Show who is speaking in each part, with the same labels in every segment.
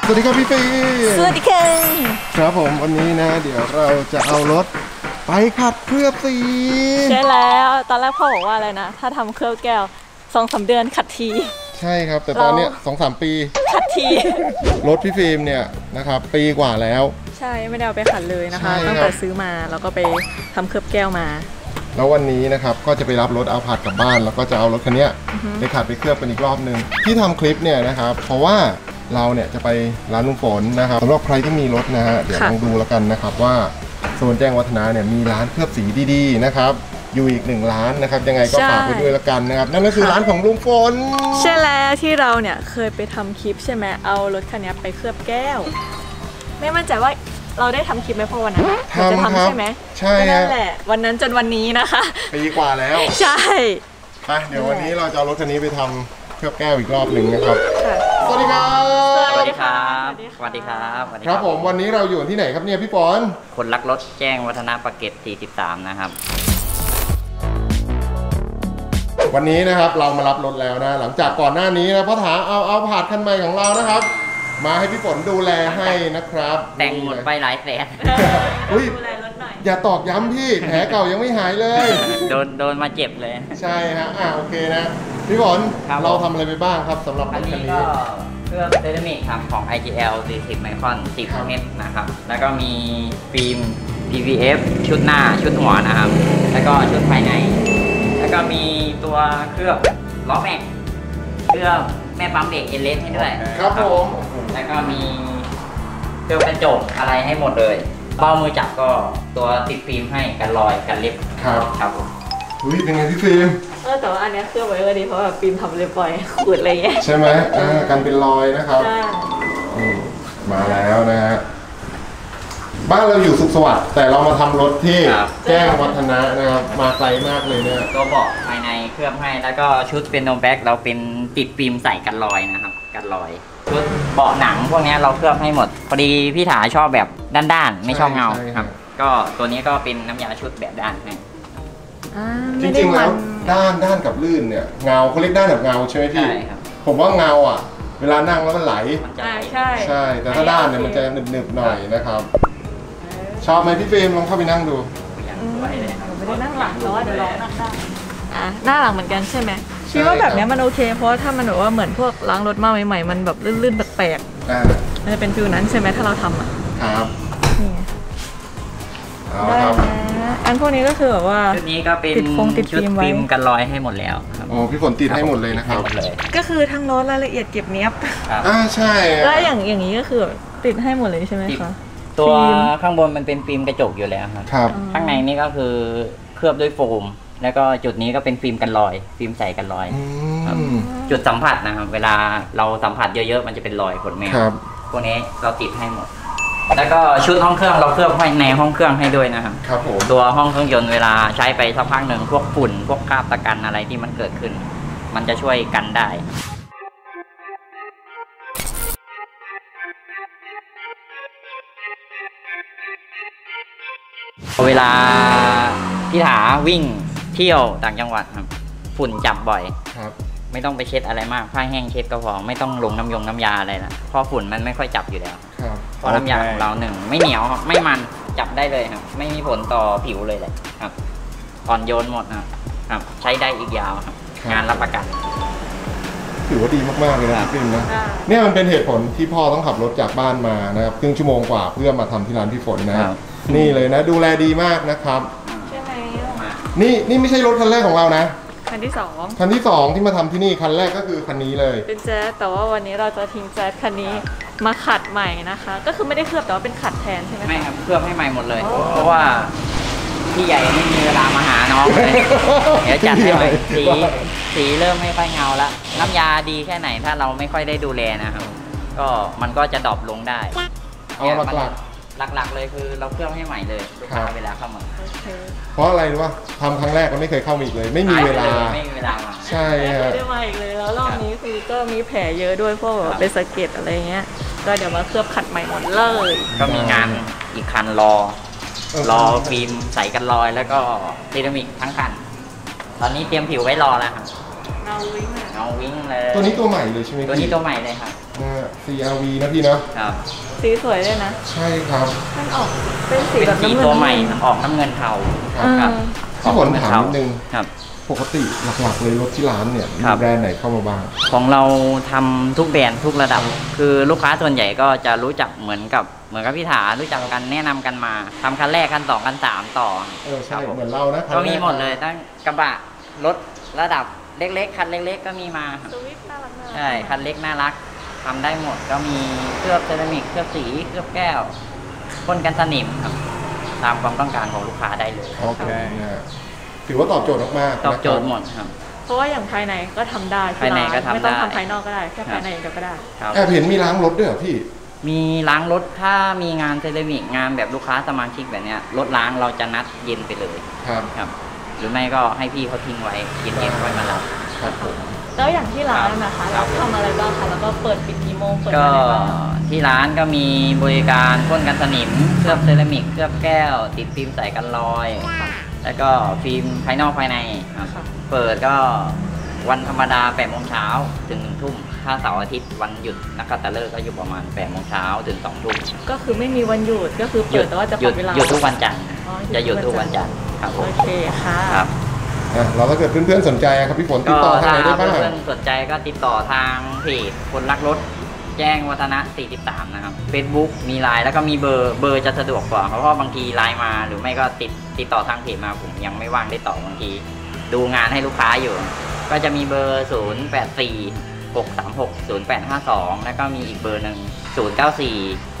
Speaker 1: สวัสดีครับพี่ฟี
Speaker 2: สวัสดีค่ะ
Speaker 1: ครับผมวันนี้นะเดี๋ยวเราจะเอารถไปขัดเคลือบสี
Speaker 2: ใช่แล้วตอนแรกพ่อบอกว่าอะไรนะถ้าทำเคลือบแก้ว 2-3 เดือนขัดที
Speaker 1: ใช่ครับแต่ตอนนี้2-3 ปี
Speaker 2: ขัดที
Speaker 1: รถพี่ฟิล์มเนี่ยนะครับปีกว่าแล้ว
Speaker 2: ใช่ไม่ได้เอาไปขัดเลยนะคะตั้งแต่ซื้อมาแล้วก็ไปทำเคลือบแก้วมา
Speaker 1: แล้ววันนี้นะครับก็จะไปรับรถเอาผาดกลับบ้านแล้วก็จะเอารถคันนี้ไปขัดไปเคลือบกันอีกรอบนึงที่ทำคลิปเนี่ยนะครับเพราะว่าเราเนี่ยจะไปร้านลุงฝนนะครับสำหรับใครที่มีรถนะฮะเดี๋ยวลองดูแล้วกันนะครับว่าโซนแจ้งวัฒนะเนี่ยมีร้านเคลือบสีดีๆนะครับอยู่อีก1 ร้านนะครับยังไงก็ฝากไปด้วยแล้วกันนะครับนั่นก็คือร้านของลุงฝน
Speaker 2: ใช่แล้วที่เราเนี่ยเคยไปทำคลิปใช่ไหมเอารถคันนี้ไปเคลือบแก้วไม่มั่นใจว่าเราได้ทำคลิปไหมเพราะวันนั้นจะทำใช่ไหม
Speaker 1: ใช่
Speaker 2: นั่นแหละวันนั้นจนวันนี้นะคะ
Speaker 1: ปีกว่าแล้ว
Speaker 2: ใช่
Speaker 1: ไปเดี๋ยววันนี้เราจะเอารถคันนี้ไปทำเคลือบแก้วอีกรอบหนึ่งนะครับสวัสดีครับ
Speaker 2: สวัสดีครับ
Speaker 3: สวัสดีครับ
Speaker 1: ครับผมวันนี้เราอยู่ที่ไหนครับเนี่ยพี่ปอน
Speaker 3: คนรักรถแจ้งวัฒนะปากเกร็ด43นะครับ
Speaker 1: วันนี้นะครับเรามารับรถแล้วนะหลังจากก่อนหน้านี้นะพ่อถาเอาผาดคันใหม่ของเรานะครับมาให้พี่ฝนดูแลให้นะครับ
Speaker 3: แต่งหมดไปหลายแสน
Speaker 2: ดูแลรถหน่อย
Speaker 1: อย่าตอกย้ำพี่แผลเก่ายังไม่หายเลย
Speaker 3: โดนมาเจ็บเลย
Speaker 1: ใช่ฮะโอเคนะพี่ฝนเราทำอะไรไปบ้างครับสำหรับรถคันนี้
Speaker 3: เครื่องเซรามิกครับของ IGL 40 ไมคร10 เมตรนะครับแล้วก็มีฟิล์ม PVF ชุดหน้าชุดหัวนะครับแล้วก็ชุดภายในแล้วก็มีตัวเครื่องล้อแม็กเครื่องแม่ปั๊มเบรกเอเลสให้ด้วย
Speaker 1: ครับผม
Speaker 3: แล้วก็มีเครื่องกระจกอะไรให้หมดเลยเป้ามือจับก็ตัวติดฟิล์มให้กันรอยกันเล็บครับผม
Speaker 1: เป็นไงพี่ฟิล์ม
Speaker 2: แต่ว่าอันนี้เครื่องไว้ก็ดีเพราะแบบฟิล์มทำเล็บบ่อยขูดอะไรเงี้ย
Speaker 1: ใช่ไหมกันเป็นรอยนะครับมาแล้วนะฮะบ้านเราอยู่สุขสวัสดิ์แต่เรามาทำรถที่แจ้งวัฒนะนะครับมาไกลมากเลยเนี่ย
Speaker 3: ตัวเบาะภายในเคลือบให้แล้วก็ชุดเป็นโนแบ็กเราเป็นติดฟิล์มใส่กันรอยนะครับกันรอยชุดเบาะหนังพวกนี้เราเคลือบให้หมดพอดีพี่ถาชอบแบบด้านๆไม่ชอบเงาครับก็ตัวนี้ก็เป็นน้ำยาชุดแบบด้านให้
Speaker 1: จริงๆแล้วด้านกับลื่นเนี่ยเงาเขาเรียกด้านกับเงาใช่ไหมพี่ผมว่าเงาอ่ะเวลานั่งแล้วมันไหลใช่แต่ถ้าด้านเนี่ยมันจะหนึบๆหน่อยนะครับชอบไหมพี่ฟิล์มลองเข้าไปนั่งดู
Speaker 2: ไม่ได้นั่งหลังแต่ว่าเดี๋ยวลองนั่งได้หน้าหลังเหมือนกันใช่ไหมคิดว่าแบบนี้มันโอเคเพราะถ้ามันแบบว่าเหมือนพวกล้างรถมาใหม่ๆมันแบบลื่นๆแปลกๆมันจะเป็นฟิลนั้นใช่ไหมถ้าเราทำ
Speaker 1: ครับ
Speaker 2: ได้อันพวกนี้ก็คือแบบว่า
Speaker 3: ชุดนี้ก็เป็นชุดฟิล์มกันรอยให้หมดแล้วครับ
Speaker 1: พี่ฝนติดให้หมดเลยนะครับ
Speaker 2: ก็คือทั้งรถรายละเอียดเก็บเนี้ยบ
Speaker 1: ใช่
Speaker 2: แล้วอย่างนี้ก็คือติดให้หมดเลยใช่ไหมคะ
Speaker 3: ตัวข้างบนมันเป็นฟิล์มกระจกอยู่แล้วครับข้างในนี่ก็คือเคลือบด้วยโฟมแล้วก็จุดนี้ก็เป็นฟิล์มกันรอยฟิล์มใส่กันรอยจุดสัมผัสนะครับเวลาเราสัมผัสเยอะๆมันจะเป็นรอยขนแมวพวกนี้เราติดให้หมดแล้วก็ชุดห้องเครื่องเราเคลือบให้ในห้องเครื่องให้ด้วยนะครับตัวห้องเครื่องยนต์เวลาใช้ไปสักพักหนึ่งพวกฝุ่นพวกคราบตะกันอะไรที่มันเกิดขึ้นมันจะช่วยกันได้เวลาพี่ถาวิ่งเที่ยวต่างจังหวัดครับฝุ่นจับบ่อยไม่ต้องไปเช็ดอะไรมากผ้าแห้งเช็ดก็พอไม่ต้องลงน้ำยาอะไรนะเพราะฝุ่นมันไม่ค่อยจับอยู่แล้วเพราะน้ำยาของเราไม่เหนียวไม่มันจับได้เลยครับไม่มีผลต่อผิวเลยครับอ่อนโยนหมดครับใช้ได้อีกยาวครับงานรับประกัน
Speaker 1: ถือว่าดีมากๆเลยนะพี่ฟิล์มนะเนี่ยมันเป็นเหตุผลที่พ่อต้องขับรถจากบ้านมานะครับครึ่งชั่วโมงกว่าเพื่อมาทำที่ร้านพี่ฝนนะนี่เลยนะดูแลดีมากนะครับ
Speaker 2: ใช่ไหม
Speaker 1: นี่ไม่ใช่รถคันแรกของเรานะ
Speaker 2: คันที่2
Speaker 1: ที่มาทำที่นี่คันแรกก็คือคันนี้เลย
Speaker 2: เป็นแจ๊สแต่ว่าวันนี้เราจะทิ้งแจ๊สคันนี้มาขัดใหม่นะคะก็คือไม่ได้เคลือบแต่ว่าเป็นขัดแทนใช่ไหม
Speaker 3: ไม่ครับเคลือบให้ใหม่หมดเลยเพราะว่าพี่ใหญ่ไม่มีเวลามาหาน้องเลยเดี๋ยวจัดให้ใหม่สีเริ่มไม่ค่อยเงาแล้วน้ำยาดีแค่ไหนถ้าเราไม่ค่อยได้ดูแลนะครับก็มันก็จะดรอปลงได้หลักๆเลยคือเราเคลือบให้ใหม่เลยลูกค้าเวลาเข้ามา
Speaker 1: เพราะอะไรรู้ป่ะทำครั้งแรกก็ไม่เคยเข้ามาอีกเลยไม่มีเวลาใช่
Speaker 2: ไม่ได้มาอีกเลยแล้วรอบนี้คือก็มีแผลเยอะด้วยพวกแบบเป็นสะเก็ดอะไรเงี้ยก็เดี๋ยวมาเคลือบขัดใหม่หมดเลย
Speaker 3: ก็มีงานอีกคันรอฟิล์มใส่กันรอยแล้วก็เซรามิกทั้งคันตอนนี้เตรียมผิวไว้รอแล้วครับ
Speaker 2: เงาวิ่งเลย
Speaker 3: เงาวิ่งเลย
Speaker 1: ตัวนี้ตัวใหม่เลยใช่ไหมพี่
Speaker 3: ตัวนี้ตัวใหม่เลยครับ
Speaker 1: CRV นะพี่เนาะ
Speaker 3: ครับ
Speaker 2: สีสวยเลยนะ
Speaker 1: ใช่ครับ
Speaker 2: มันออกเป็นสี
Speaker 3: เป็น
Speaker 2: แบบ
Speaker 3: สี
Speaker 2: น้ำเงิน
Speaker 3: ตัวใหม่ออกน้ำเงินเทา
Speaker 1: ครับ ที่ผมถามนิดนึง
Speaker 3: ครับ
Speaker 1: ปกติหลักๆเลยรถที่ร้านเนี่ยมี
Speaker 3: ครับ
Speaker 1: แบรนด์ไหนเข้ามาบ้าง
Speaker 3: ของเราทำทุกแบรนด์ทุกระดับ คือลูกค้าส่วนใหญ่ก็จะรู้จักเหมือนกับพี่ถารู้จักกันแนะนำกันมาทำคันแรกคันสองคันสามต่อ
Speaker 1: ใช่
Speaker 3: ครับผ
Speaker 1: เหมือนเรานะ
Speaker 3: ก็มีหมดเลยตั้งกระบะรถระดับเล็กๆคันเล็กๆก็มีมาครับ
Speaker 2: สวิฟต์น่ารัก
Speaker 3: ใช่คันเล็กน่ารักทำได้หมดก็มีเคลือบเซรามิกเคลือบสีเคลือบแก้วพ่นกันสนิมครับตามความต้องการของลูกค้าได้เลย
Speaker 1: โอเคนะถือว่าตอบโจทย์มากๆ
Speaker 3: ตอบโจทย์หมดครับ
Speaker 2: เพราะว่าอย่างภายในก็ทำได้
Speaker 3: ภายในก็ทำได้
Speaker 2: ไม่ต้องทำภายนอกก็ได้แค่ภายในก็ได้
Speaker 3: ครับ
Speaker 1: แอบเห็นมีล้างรถด้วยเหรอพี่
Speaker 3: มีล้างรถถ้ามีงานเซรามิกงานแบบลูกค้าสมาชิกแบบเนี้ยรถล้างเราจะนัดเย็นไปเลย
Speaker 1: ครับ
Speaker 3: ครับ หรือไม่ก็ให้พี่เขาทิ้งไว้เย็นๆค่อยมารับ
Speaker 1: ครับผม
Speaker 2: แล้วอย่างที่ร้านนะคะ
Speaker 3: ครั
Speaker 2: เรา
Speaker 3: บ
Speaker 2: ทำอะไรบ้างคะแล้วก็เปิดปิดกี่โมงเปิด
Speaker 3: ก็
Speaker 2: อะไรบ้าง
Speaker 3: ที่ร้านก็มีบริการพ่นกันสนิมเคลือบเซรามิกเคลือบแก้ว ติดฟิล์มใส่กันรอย แล้วก็ฟิล์มภายนอกภายในครับ
Speaker 2: ค่ะ
Speaker 3: เปิดก็วันธรรมดา8โมงเช้าถึง1ทุ่มถ้าเสาร์อาทิตย์วันหยุดนักขัตฤกษ์ก็อยู่ประมาณ8โมงเช้าถึง2ทุ่ม
Speaker 2: ก็คือไม่มีวันหยุดก็คือเปิดแต่ว่าจะ
Speaker 3: หยุ
Speaker 2: ปรั
Speaker 3: ด
Speaker 2: บเวลา
Speaker 3: หยุดทุกวันจันทร์
Speaker 2: อ๋อ
Speaker 3: จะหยุดทุกวันจันทร์ครับผ
Speaker 2: โอ
Speaker 3: ม
Speaker 2: เคค่ะ
Speaker 3: ครับ
Speaker 1: เราถ้าเกิดเพื่อนๆสนใจครับพี่ฝนติดต่อทางไหนได้บ้าง
Speaker 3: ถ้าเพื่อนๆสนใจก็ติดต่อทางเพจคนรักรถแจ้งวัฒนะ 43 นะครับ Facebook มีไลน์แล้วก็มีเบอร์จะสะดวกกว่าเพราะว่าบางทีไลน์มาหรือไม่ก็ติดต่อทางเพจมาผมยังไม่ว่างได้ตอบบางทีดูงานให้ลูกค้าอยู่ ก็จะมีเบอร์ 084 636 0852 แล้วก็มีอีกเบอร์หนึ่ง094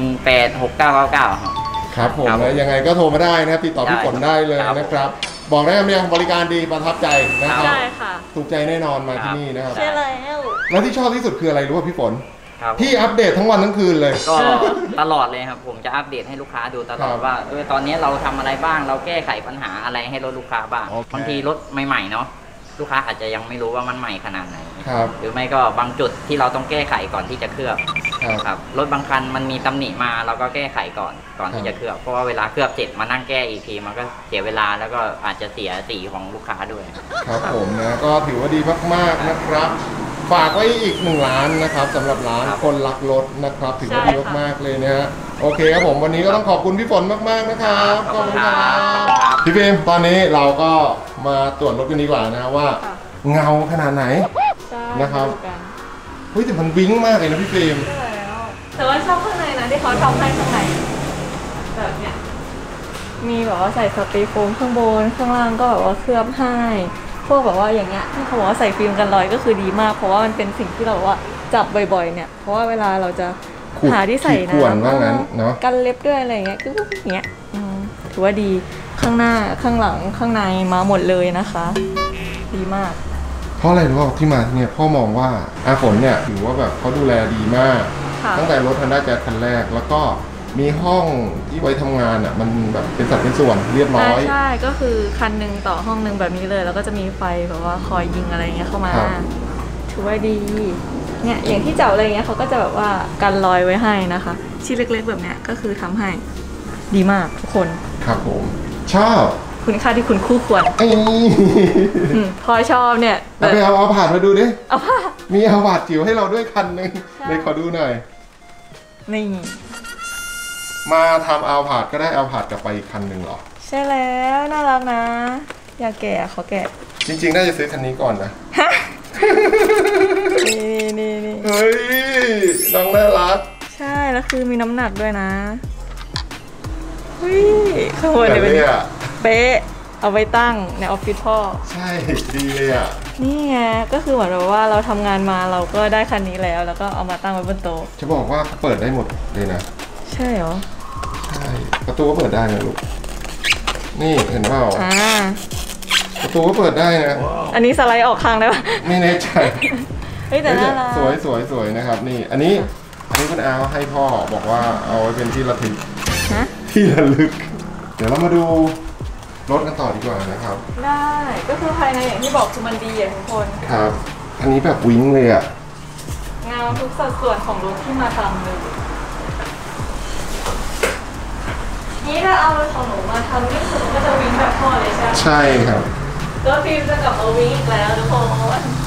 Speaker 3: 618 6999 ครับ
Speaker 1: ครับผม
Speaker 3: ครับผม
Speaker 1: นะยังไงก็โทรมาได้นะครับติดต่อพี่ฝนได้เลย
Speaker 3: ครับ
Speaker 1: นะครับ บอกได้คำเดียวบริการดีประทับใจนะครับ
Speaker 2: ได้ค่ะ
Speaker 1: ถูกใจแน่นอนมาที่นี่นะครับ
Speaker 2: ใช่แล้ว
Speaker 1: แล้วที่ชอบที่สุดคืออะไรรู้ป่ะพี่ฝน
Speaker 3: ครับ
Speaker 1: พี่อัปเดตทั้งวันทั้งคืนเลย
Speaker 3: ก็ตลอดเลยครับผมจะอัปเดตให้ลูกค้าดูตลอ
Speaker 1: ครั
Speaker 3: ด
Speaker 1: บ
Speaker 3: ว่าตอนนี้เราทำอะไรบ้างเราแก้ไขปัญหาอะไรให้รถลูกค้าบ้าง
Speaker 1: โอเค
Speaker 3: บางทีรถใหม่ๆเนาะลูกค้าอาจจะยังไม่รู้ว่ามันใหม่ขนาดไหน
Speaker 1: ครับ
Speaker 3: หรือไม่ก็บางจุดที่เราต้องแก้ไขก่อนที่จะเคลือบ
Speaker 1: ครับ
Speaker 3: ครับรถบางคันมันมีตำหนิมาเราก็แก้ไขก่อนที่จะเคลือบเพราะว่าเวลาเคลือบเสร็จมานั่งแก้อีกทีมันก็เสียเวลาแล้วก็อาจจะเสียสีของลูกค้าด้วย
Speaker 1: ครับผมนะก็ถือว่าดีมากๆนะครับ ฝากไว้อีก1ล้านนะครับสำหรับร้าน
Speaker 3: ครับ
Speaker 1: คนรักรถนะครับถือว่า
Speaker 2: ใช่
Speaker 1: ดี
Speaker 2: ค่ะ
Speaker 1: มากๆเลยนะฮะโอเคครับผมวันนี้ก็ต้องขอบคุณพี่ฝนมากๆนะครับขอบคุณครับพี่ฟิล์มตอนนี้เราก็มาตรวจรถกันดีกว่านะว่า
Speaker 2: ค่ะ
Speaker 1: เงาขนาดไหน
Speaker 2: ใช่
Speaker 1: นะครับ
Speaker 2: ดูกัน
Speaker 1: เฮ้ยแต่มันวิ้งมากเลยนะพี่ฟิล์ม
Speaker 2: ใช่แล้วแต่ว่าชอบข้างในนะที่เขาทำให้ข้างในแบบเนี้ยมีแบบว่าใส่สเปรย์โฟมข้างบนข้างล่างก็แบบว่าเคลือบให้พวกแบบว่าอย่างเงี้ยที่เขาบอกว่าใส่ฟิล์มกันรอยก็คือดีมาก เพราะว่ามันเป็นสิ่งที่เราแบบว่าจับบ่อยๆเนี่ยเพราะว่าเวลาเราจะ
Speaker 1: ขูด
Speaker 2: หาที่ใส่
Speaker 1: ขีดข่วนว่างั้นเนอะ
Speaker 2: กันเล็บด้วยอะไรอย่างเงี้ยก็อย่างเงี้ยถือว่าดีข้างหน้าข้างหลังข้างในมาหมดเลยนะคะ ดีมาก
Speaker 1: เพราะอะไรรู้ป่าที่มาที่เนี่ยพ่อมองว่าอาฝนเนี่ยถือว่าแบบเขาดูแลดีมาก
Speaker 2: ค่ะ
Speaker 1: ตั้งแต่รถ Honda Jazz คันแรก แล้วก็มีห้องที่ไว้ทำงานอ่ะมันแบบเป็นสัดเป็นส่วนเรียบร้อย
Speaker 2: ใช่ก็คือคันหนึ่งต่อห้องหนึ่งแบบนี้เลย แล้วก็จะมีไฟแบบว่าคอยยิงอะไรเงี้ยเข้ามา
Speaker 1: ครับ
Speaker 2: ถือว่าดีเนี่ยอย่างที่เจ้าอะไรเงี้ยเขาก็จะแบบว่ากันรอยไว้ให้นะคะชิ้นเล็กๆแบบเนี้ยก็คือทำให้ดีมากทุกคน
Speaker 1: ครับผมชอบ
Speaker 2: คุณค่าที่คุณคู่ควร
Speaker 1: ไอ้
Speaker 2: พอชอบเนี่ย
Speaker 1: เอาไปเอาผ่านมาดูดิ
Speaker 2: เอาผ้า
Speaker 1: มีเอาผ่านจิ๋วให้เราด้วยคันหนึ่ง
Speaker 2: ใช่
Speaker 1: เลยขอดูหน่อย
Speaker 2: นี่
Speaker 1: มาทำเอาผ่านก็ได้เอาผ่านกลับไปอีกคันหนึ่งเหรอ
Speaker 2: ใช่แล้วน่ารักนะ อยากแกะขอแกะ
Speaker 1: จริงๆน่าจะซื้อคันนี้ก่อนนะ
Speaker 2: นี่
Speaker 1: เฮ้ยน้องน่ารัก
Speaker 2: ใช่แล้วคือมีน้ำหนักด้วยนะเฮ้ยข้างบน
Speaker 1: แต่
Speaker 2: เนี่ยเป็น
Speaker 1: เนี่ย
Speaker 2: เป๊ะเอาไว้ตั้งในออฟฟิศพ่อ
Speaker 1: ใช่ดีเลยอ่ะ
Speaker 2: นี่ไงก็คือเหมือนแบบว่าเราทำงานมาเราก็ได้คันนี้แล้ว แล้วก็เอามาตั้งไว้บนโต๊ะ
Speaker 1: จะบอกว่าเขาเปิดได้หมดเลยนะ
Speaker 2: ใช่เหรอ
Speaker 1: ใช่ประตูก็เปิดได้นะลูกนี่เห็นเปล่า
Speaker 2: อ่า
Speaker 1: ประตูก็เปิดได้นะ
Speaker 2: อันนี้สไลด์ออกข้างได้ปะ
Speaker 1: ไม่แน่ใจ
Speaker 2: เฮ้ยแต่น่ารัก
Speaker 1: สวยนะครับนี่อันนี้คุณอาให้พ่อบอกว่าเอาไว้เป็นที่ระลึก
Speaker 2: ฮะ
Speaker 1: ที่ระลึก เดี๋ยวเรามาดูรถกันต่อดีกว่านะครับ
Speaker 2: ได้ก็คือภายในอย่างที่บอกคือมันดีอะทุกคน
Speaker 1: ครับ อันนี้แบบวิ้งเลยอ่ะ
Speaker 2: งามทุกสัดส่วนของรถที่มาทำเลยนี่ถ้าเอารถของหนูมาทำนี่คือมันก็จะวิ่งแบบพ่อเลยใช่ไหม
Speaker 1: ใช่ครับ
Speaker 2: ก็ฟิล์มจะกลับมาวิ่งอีกแล้วทุกคน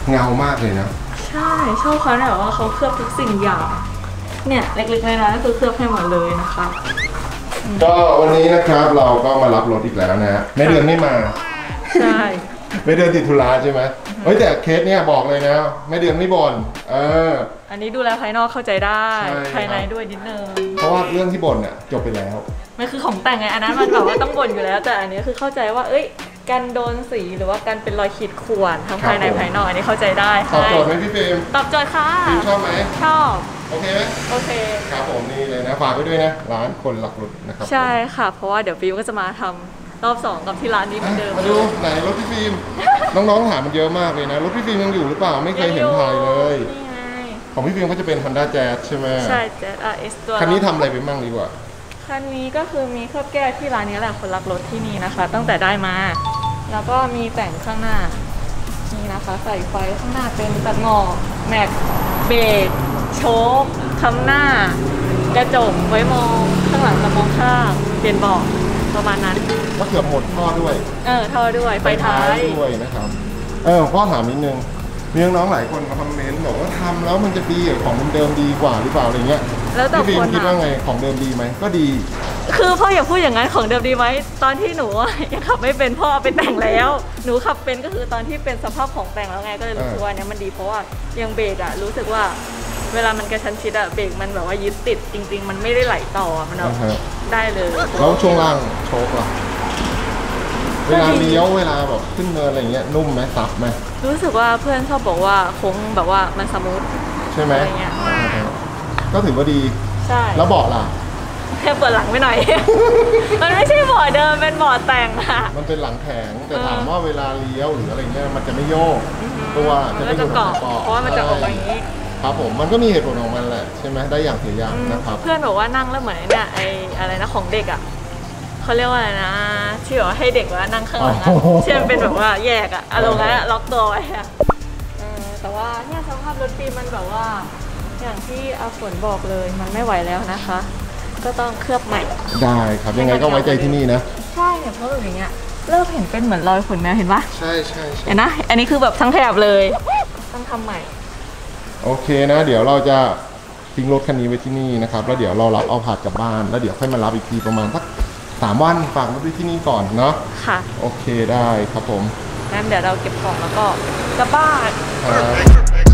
Speaker 1: เงามากเลยนะ
Speaker 2: ใช่ชอบเขาเนี่ยแบบว่าเขาเคลือบทุกสิ่งอย่างเนี่ยเล็กๆน้อยๆก็คือเคลือบให้หมดเลยนะคะ
Speaker 1: ก็วันนี้นะครับเราก็มารับรถอีกแล้วนะแม่เดือนไม่มา
Speaker 2: ใช่
Speaker 1: แม่เดือนติดธุระใช่ไหมเฮ้ยแต่เคสเนี่ยบอกเลยนะแม่เดือนไม่บ่น
Speaker 2: อันนี้ดูแลภายนอกเข้าใจได้ภายในด้วยนิดนึง
Speaker 1: เพราะว่าเรื่องที่บ่นเนี่ยจบไปแล้ว
Speaker 2: มันคือของแต่งไงอันนั้นมันแบบว่าต้องบ่นอยู่แล้วแต่อันนี้คือเข้าใจว่าเอ้ยการโดนสีหรือว่าการเป็นรอยขีดข่วนทั้งภายในภายนอกอันนี้เข้าใจได้
Speaker 1: ตอบโจทย์ไหมพี่ฟิล์ม
Speaker 2: ตอบโจทย์ค่ะ
Speaker 1: ฟิล์มชอบไหม
Speaker 2: ชอบ
Speaker 1: โอเคไหม
Speaker 2: โอเค
Speaker 1: ครับผมนี่เลยนะฝากไว้ด้วยนะร้านคนหลักรถนะครับ
Speaker 2: ใช่ค่ะเพราะว่าเดี๋ยวฟิล์มก็จะมาทำรอบ2กับที่ร้านนี้เหมือนเดิม
Speaker 1: มาดูไหนรถพี่ฟิล์มน้องๆถามมันเยอะมากเลยนะรถพี่ฟิล์มยังอยู่หรือเปล่าไม่เคยเห็นถ่ายเลยของพี่ฟิล์มก็จะเป็น Honda Jazz ใช่ไหม
Speaker 2: ใช่ Jazz RS ตัว
Speaker 1: คันนี้ทำอะไรไปบ้างดีกว่า
Speaker 2: คันนี้ก็คือมีเคลือบแก้ที่ร้านนี้แหละคนรักรถที่นี่นะคะตั้งแต่ได้มาแล้วก็มีแต่งข้างหน้านี่นะคะใส่ไฟข้างหน้าเป็นตัดหมอกแม็กเบรกโช๊คค้ำหน้ากระจกไว้มองข้างหลังจะมองข้างเปลี่ยนเบาะประมาณนั้น
Speaker 1: ก็เกือบหมดท่อด้วย
Speaker 2: ท่อด้วยไฟท้าย
Speaker 1: ด้วยนะครับพ่อถามนิดนึงมีน้องๆหลายคนมาคอมเมนต์บอกว่าทำแล้วมันจะดีของเดิมดีกว่าหรือเปล่าอะไรเงี้ย
Speaker 2: แล้วแต่คน
Speaker 1: คิดว่าไงของเดิมดีไหมก็ดี
Speaker 2: คือพ่ออย่าพูดอย่างนั้นของเดิมดีไหมตอนที่หนูยังขับไม่เป็นพ่อไปแต่งแล้วหนูขับเป็นก็คือตอนที่เป็นสภาพของแต่งแล้วไงก็เลยรู้สึกว่าเนี้ยมันดีเพราะว่ายังเบรกรู้สึกว่าเวลามันกระชั้นชิดเบรกมันแบบว่ายึดติดจริงๆมันไม่ได้ไหลต่อมันได้เลย
Speaker 1: แล้วช่วงล่างโชคล่ะเวลาเลี้ยวเวลาแบบขึ้นเนินอะไรเงี้ยนุ่มไหมซับไหม
Speaker 2: รู้สึกว่าเพื่อนชอบบอกว่าโค้งแบบว่ามันสมูท
Speaker 1: ใช่ไหมก็ถือว่าดี
Speaker 2: ใช่
Speaker 1: แล้วเบาะล่ะ
Speaker 2: แค่เปิดหลังไม่หน่อยมันไม่ใช่เบาะเดิมเป็นเบาะแต่งค่ะ
Speaker 1: มันเป็นหลังแข็งแต่ถามว่าเวลาเลี้ยวหรืออะไรเงี้ยมันจะไม่โยกตัว
Speaker 2: จะไม่เกาะเพราะว่ามันจะออกอย่างนี้
Speaker 1: ครับผมมันก็มีเหตุผลของมันแหละใช่ไหมได้อย่างเสียอย่างนะครับ
Speaker 2: เพื่อนบอกว่านั่งแล้วเหมือนเนี่ยไออะไรนะของเด็กเขาเรียกว่าอะไรนะที่แบบให้เด็กว่านั่งข้างหลังเช่นเป็นแบบว่าแยกอารมณ์นั้นล็อกตัวไว้แต่ว่าเนี่ยสภาพรถฟิล์มมันแบบว่าอย่างที่อาฝนบอกเลยมันไม่ไหวแล้วนะคะก็ต้องเคลือบใหม่
Speaker 1: ได้ครับยังไงก็ไว้ใจที่นี่นะ
Speaker 2: ใช่เนี่ยเพราะอย่างเงี้ยเริ่มเห็นเป็นเหมือนรอยขนแมวเห็นปะ
Speaker 1: ใช่
Speaker 2: เห็นนะอันนี้คือแบบทั้งแถบเลยต้องทำใหม่
Speaker 1: โอเคนะเดี๋ยวเราจะทิ้งรถคันนี้ไว้ที่นี่นะครับแล้วเดี๋ยวเรารับเอาผัดกลับบ้านแล้วเดี๋ยวค่อยมารับอีกทีประมาณสัก3 วันฝากรถไว้ที่นี่ก่อนเนาะ
Speaker 2: ค่ะ
Speaker 1: โอเคได้ครับผม
Speaker 2: งั้นเดี๋ยวเราเก็บของแล้วก็กลับบ้าน